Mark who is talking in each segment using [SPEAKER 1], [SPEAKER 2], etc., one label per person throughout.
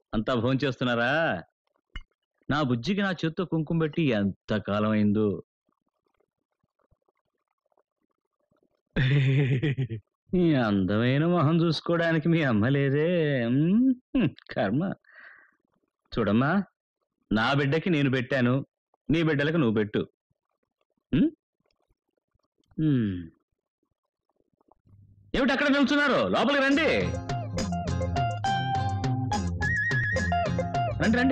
[SPEAKER 1] అంతా భోంచేస్తున్నారా? నా బుజ్జికి నా చేత్తో కుంకుమ పెట్టి ఎంత కాలం అయిందో. మీ అందమైన మొహం చూసుకోవడానికి మీ అమ్మ లేదే. కర్మ. చూడమ్మా, నా బిడ్డకి నేను పెట్టాను, నీ బిడ్డలకు నువ్వు పెట్టు. ఉమ్? ఉమ్. ఏమిటి అక్కడ నిల్చున్నారు? లోపలికి రండి. రండి రండి.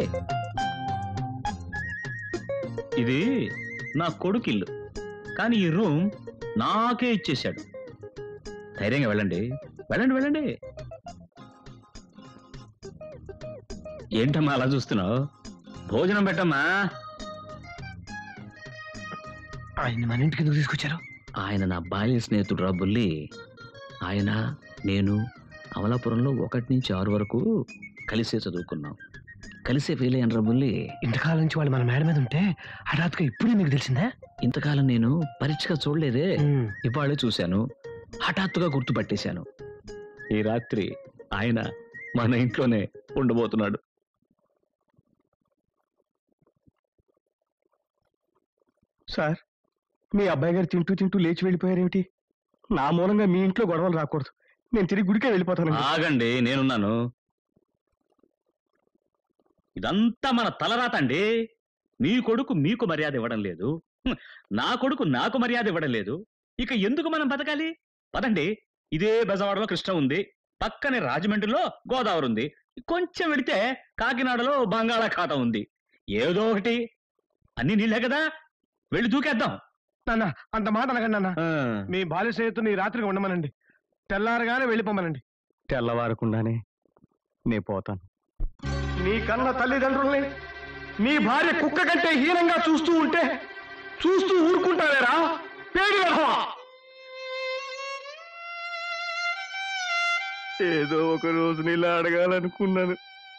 [SPEAKER 1] ఇది నా కొడుకు ఇల్లు, కానీ ఈ రూమ్ నాకే ఇచ్చేశాడు. ధైర్యంగా వెళ్ళండి, వెళ్ళండి వెళ్ళండి. ఏంటమ్మా అలా చూస్తున్నావు? భోజనం పెట్టమ్మా.
[SPEAKER 2] ఆయన మన ఇంటికి ఎందుకు తీసుకొచ్చారు?
[SPEAKER 1] ఆయన నా బాల్య స్నేహితుడు రా బుల్లి. ఆయన నేను అమలాపురంలో 1 నుంచి 6 వరకు కలిసే చదువుకున్నాం, కలిసే ఫెయిల్ అయ్యాను రా బుల్లి.
[SPEAKER 2] ఇంతకాలం నుంచి వాళ్ళు మన మేడ మీద ఉంటే హఠాత్తుగా ఇప్పుడే మీకు తెలిసిందా?
[SPEAKER 1] ఇంతకాలం నేను పరీక్షగా చూడలేదే, ఇవాళే చూశాను, హఠాత్తుగా గుర్తుపట్టేశాను. ఈ రాత్రి ఆయన మన ఇంట్లోనే ఉండబోతున్నాడు.
[SPEAKER 2] సార్, మీ అబ్బాయి గారు తింటూ తింటూ లేచి వెళ్ళిపోయారేమిటి? నా మూలంగా మీ ఇంట్లో గొడవలు రాకూడదు. నేను తిరిగి గుడికే వెళ్ళిపోతాను.
[SPEAKER 1] ఆగండి, నేనున్నాను. ఇదంతా మన తలరాత అండి. మీ కొడుకు మీకు మర్యాద ఇవ్వడం లేదు, నా కొడుకు నాకు మర్యాద ఇవ్వడం లేదు. ఇక ఎందుకు మనం బతకాలి? పదండి. ఇదే బెజవాడలో కృష్ణ ఉంది, పక్కనే రాజమండ్రిలో గోదావరి ఉంది, కొంచెం వెళితే కాకినాడలో బంగాళాఖాతం ఉంది. ఏదో ఒకటి, అన్ని నీళ్ళే కదా, వెళ్ళి దూకేద్దాం.
[SPEAKER 2] నాన్న, అంత మాట అనగండి నాన్న. మీ బాల్య స్నేహితుని రాత్రిగా ఉండమనండి, తెల్లారగానే వెళ్ళిపోమనండి. తెల్లవారకుండానే నే పోతాను. నీ కన్న తల్లిదండ్రుల్ని నీ భార్య కుక్క కంటే హీనంగా చూస్తూ ఉంటే చూస్తూ ఊరుకుంటావేరా పేడి వెధవా? ఏదో ఒక రోజు నీలా అడగాలనుకున్నాను,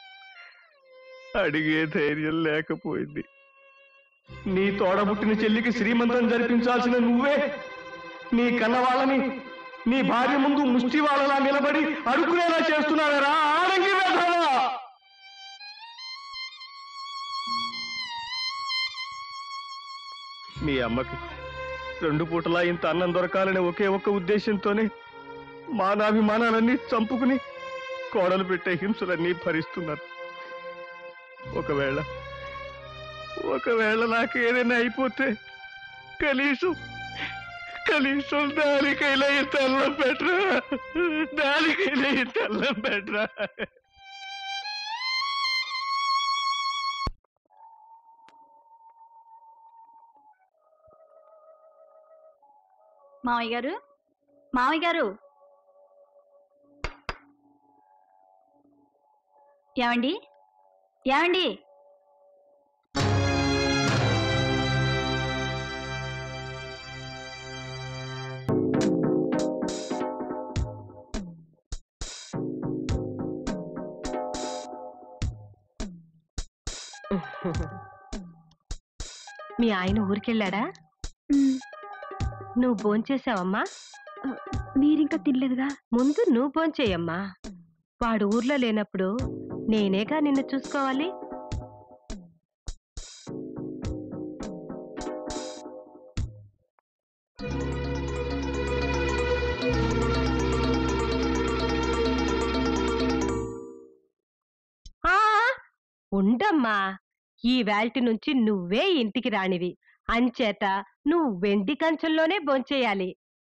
[SPEAKER 2] అడిగే ధైర్యం లేకపోయింది. నీ తోడబుట్టిన చెల్లికి శ్రీమంతం జరిపించాల్సిన నువ్వే నీ కన్న వాళ్ళని నీ భార్య ముందు ముష్టి వాళ్ళలా నిలబడి అడుక్కునేలా చేస్తున్నావేరా ఆడంగి వెధవా? మీ అమ్మకి 2 పూటలా ఇంత అన్నం దొరకాలనే ఒకే ఒక్క ఉద్దేశంతోనే మానాభిమానాలన్నీ చంపుకుని కోడలు పెట్టే హింసలన్నీ భరిస్తున్నారు. ఒకవేళ నాకు ఏదైనా అయిపోతే కనీసం దానికైనా ఇంత అల్లం పెట్టరా.
[SPEAKER 3] మావయ్య గారు, ఏమండి?
[SPEAKER 4] మీ ఆయన ఊరికెళ్ళాడా? నువ్వు భోంచేసావమ్మా?
[SPEAKER 3] మీరింకా తినలేదుగా.
[SPEAKER 4] ముందు నువ్వు భోంచేయమ్మా. వాడు ఊర్లో లేనప్పుడు నేనేగా నిన్ను చూసుకోవాలి. ఉండమ్మా, ఈ వేల్టి నుంచి నువ్వే ఇంటికి రానివి, అంచేత నువ్వు వెండి కంచంలోనే భోంచేయాలి.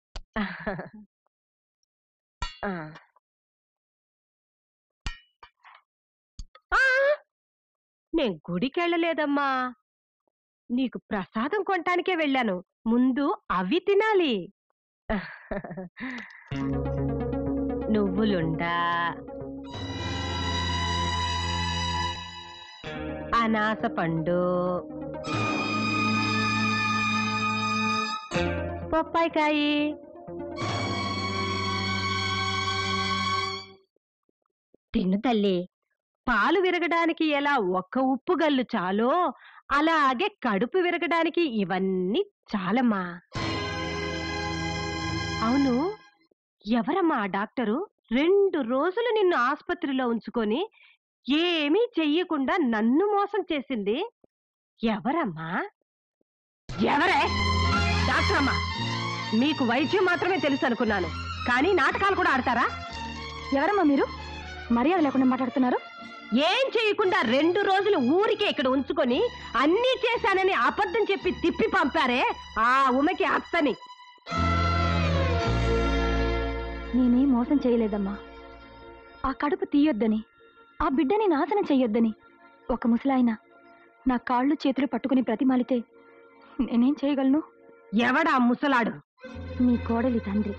[SPEAKER 4] నేను గుడికెళ్ళలేదమ్మా, నీకు ప్రసాదం కొనటానికే వెళ్ళాను. ముందు అవి తినాలి. నువ్వులుండా, అనాస పండు, బొప్పాయికాయి, తిను తల్లి. పాలు విరగడానికి ఎలా ఒక్క ఉప్పు గల్లు చాలో అలాగే కడుపు విరగడానికి ఇవన్నీ చాలమ్మా. అవును, ఎవరమ్మా ఆ డాక్టరు 2 రోజులు నిన్ను ఆసుపత్రిలో ఉంచుకొని ఏమీ చెయ్యకుండా నన్ను మోసం చేసింది ఎవరమ్మా? ఎవరే? డాక్టర్ అమ్మా, మీకు వైద్యం మాత్రమే తెలుసు అనుకున్నాను, కానీ నాటకాలు కూడా ఆడతారా?
[SPEAKER 3] ఎవరమ్మా మీరు? మర్యాద లేకుండా మాట్లాడుతున్నారు.
[SPEAKER 4] ఏం చేయకుండా 2 రోజులు ఊరికే ఇక్కడ ఉంచుకొని అన్నీ చేశానని అబద్ధం చెప్పి తిప్పి పంపారే ఆ ఉమకి అత్తని.
[SPEAKER 3] నేనేం మోసం చేయలేదమ్మా. ఆ కడుపు తీయొద్దని, ఆ బిడ్డని నాశనం చెయ్యొద్దని ఒక ముసలాయన నా కాళ్ళు చేతులు పట్టుకుని ప్రతిమాలితే నేనేం చేయగలను?
[SPEAKER 4] ఎవడా ముసలాడు?
[SPEAKER 3] నీ కోడలి తండ్రి.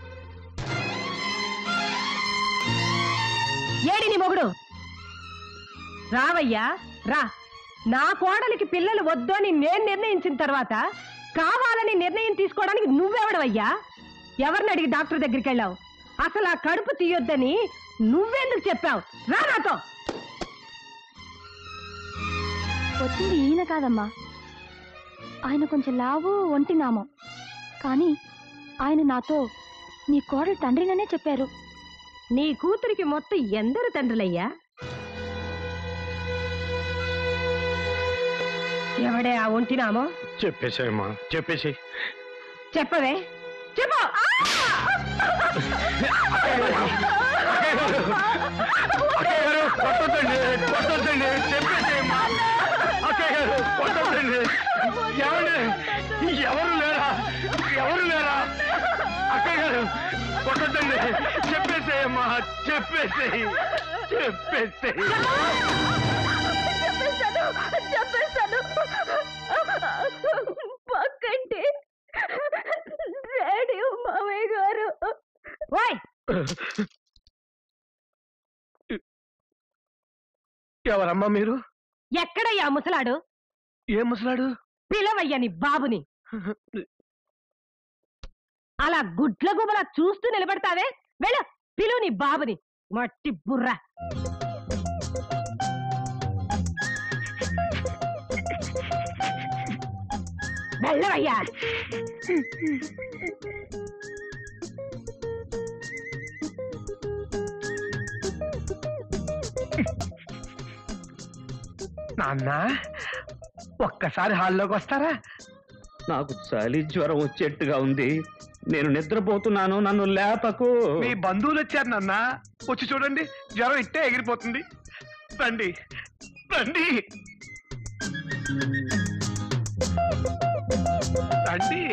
[SPEAKER 4] ఏడి నీ మొగుడు? రావయ్యా రా. నా కోడలికి పిల్లలు వద్దు అని నేను నిర్ణయించిన తర్వాత కావాలని నిర్ణయం తీసుకోవడానికి నువ్వెవడవయ్యా? ఎవరిని అడిగి డాక్టర్ దగ్గరికి వెళ్ళావు? అసలు ఆ కడుపు తీయొద్దని నువ్వెందుకు చెప్పావు? రా నాతో.
[SPEAKER 3] వచ్చింది ఈయన కాదమ్మా. ఆయన కొంచెం లావు ఒంటినామో, కానీ ఆయన నాతో నీ కోడలి తండ్రిననే చెప్పారు.
[SPEAKER 4] నీ కూతురికి మొత్తం ఎందరు తండ్రులయ్యా? ఎవడే ఆ ఒంటినామో?
[SPEAKER 2] చెప్పేసేమ్మా, చెప్పేసి.
[SPEAKER 4] చెప్పవే, చెప్పు.
[SPEAKER 2] కొట్టొద్దండి, చెప్పేసేమ్మా. అక్కయ్య గారు కొట్టొద్దండి. ఎవరు లేరా? ఎవరు లేరా? అక్కయ్య గారు కొట్టొద్దండి, చెప్పేసేయమ్మా, చెప్పేసేయి, చెప్పేసేయి.
[SPEAKER 3] చెప్పేశాను. పక్కంటే రేడియో మామయ్య గారు.
[SPEAKER 4] ఓయ్,
[SPEAKER 2] ఎవరమ్మా మీరు?
[SPEAKER 4] ఎక్కడయ్యా ముసలాడు?
[SPEAKER 2] ఏ ముసలాడు?
[SPEAKER 4] పిలవయ్యా నీ బాబుని. అలా గుడ్ల గుబల చూస్తూ నిలబడతావే? వెళ్ళ పిలువు నీ బాబుని. మట్టి బుర్ర. వెళ్ళవయ్యా.
[SPEAKER 2] నాన్న, ఒక్కసారి హాల్లోకి వస్తారా?
[SPEAKER 1] నాకు చలి జ్వరం వచ్చేట్టుగా ఉంది. నేను నిద్రపోతున్నాను, నన్ను లేపకు.
[SPEAKER 2] మీ బంధువులు వచ్చారు నాన్న, వచ్చి చూడండి, జ్వరం ఇట్టే ఎగిరిపోతుంది. రండి రండి రండి.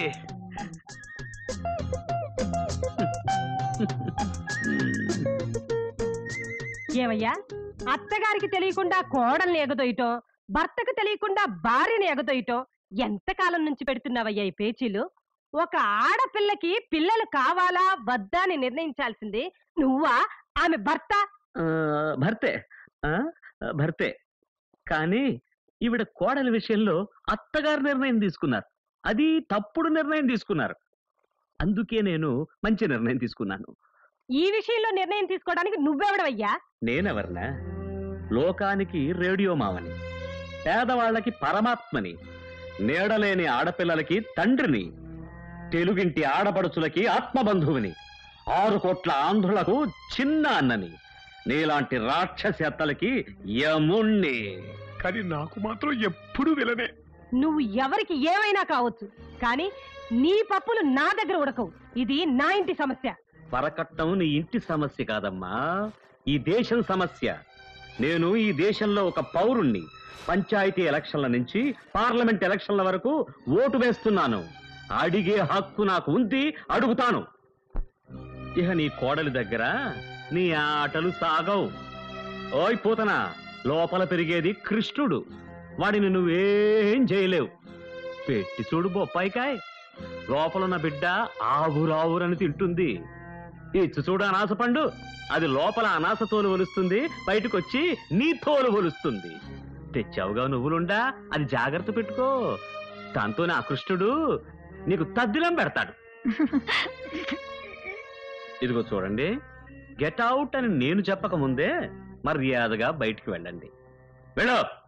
[SPEAKER 4] ఏమయ్యా, అత్తగారికి తెలియకుండా కోడల్ని ఎగదొయ్యటం, భర్తకు తెలియకుండా భార్యని ఎగదొయ్యటం ఎంతకాలం నుంచి పెడుతున్నావయ్యా ఈ పేచీలు? ఒక ఆడపిల్లకి పిల్లలు కావాలా వద్దా అని నిర్ణయించాల్సింది నువ్వా, ఆమె భర్త?
[SPEAKER 1] భర్తే, భర్తే. కానీ ఈవిడ కోడలి విషయంలో అత్తగారు నిర్ణయం తీసుకున్నారు. అది తప్పుడు నిర్ణయం తీసుకున్నారు. అందుకే నేను మంచి నిర్ణయం తీసుకున్నాను.
[SPEAKER 4] ఈ విషయంలో నిర్ణయం తీసుకోవడానికి నువ్వెవడవయ్యా?
[SPEAKER 1] నేనెవర్నా? లోకానికి రేడియో మావని, పేదవాళ్ళకి పరమాత్మని, నీడలేని ఆడపిల్లలకి తండ్రిని, తెలుగింటి ఆడపడుచులకి ఆత్మబంధువుని, 6 కోట్ల ఆంధ్రులకు చిన్న అన్నని, నీలాంటి రాక్షసెత్తలకి యముణ్ణి.
[SPEAKER 2] కానీ నాకు మాత్రం ఎప్పుడు విలనే.
[SPEAKER 4] నువ్వు ఎవరికి ఏమైనా కావచ్చు, కానీ నీ పప్పులు నా దగ్గర ఉడకవు. ఇది నా ఇంటి సమస్య.
[SPEAKER 1] వరకట్నం నీ ఇంటి సమస్య కాదమ్మా, ఈ దేశం సమస్య. నేను ఈ దేశంలో ఒక పౌరుణ్ణి. పంచాయతీ ఎలక్షన్ల నుంచి పార్లమెంట్ ఎలక్షన్ల వరకు ఓటు వేస్తున్నాను. అడిగే హక్కు నాకు ఉంది, అడుగుతాను. ఇక నీ కోడలి దగ్గర నీ ఆటలు సాగవు. ఓయ్ పూతన, లోపల పెరిగేది కృష్ణుడు, వాడిని నువ్వేం చేయలేవు. పెట్టి చూడు బొప్పాయికాయ్, లోపలున్న బిడ్డ ఆవురావురని తింటుంది. ఇచ్చు చూడు అనాస పండు, అది లోపల అనాస తోలు ఒలుస్తుంది, బయటకొచ్చి నీ తోలు ఒలుస్తుంది. తెచ్చావుగా నువ్వులుండా, అది జాగ్రత్త పెట్టుకో. దాంతోనే ఆ కృష్ణుడు నీకు తద్దిలం పెడతాడు. ఇదిగో చూడండి, గెట్ అవుట్ అని నేను చెప్పక ముందే మర్యాదగా బయటికి వెళ్ళండి. వెళ్ళు.